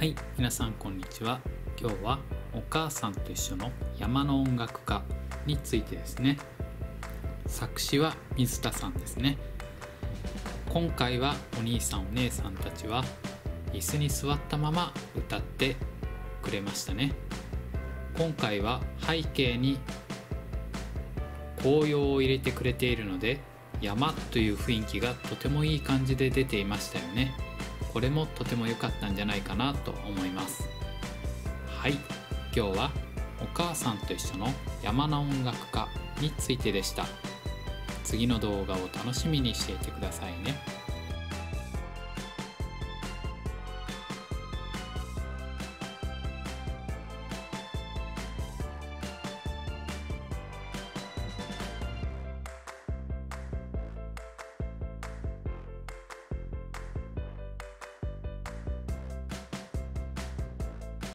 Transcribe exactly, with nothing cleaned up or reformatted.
はい、皆さんこんにちは。今日はお母さんと一緒の山の音楽家についてですね。作詞は水田さんですね。今回はお兄さんお姉さんたちは椅子に座ったまま歌ってくれましたね。今回は背景に紅葉を入れてくれているので、山という雰囲気がとてもいい感じで出ていましたよね。これもとても良かったんじゃないかなと思います。はい、今日はお母さんと一緒の山の音楽家についてでした。次の動画を楽しみにしていてくださいね。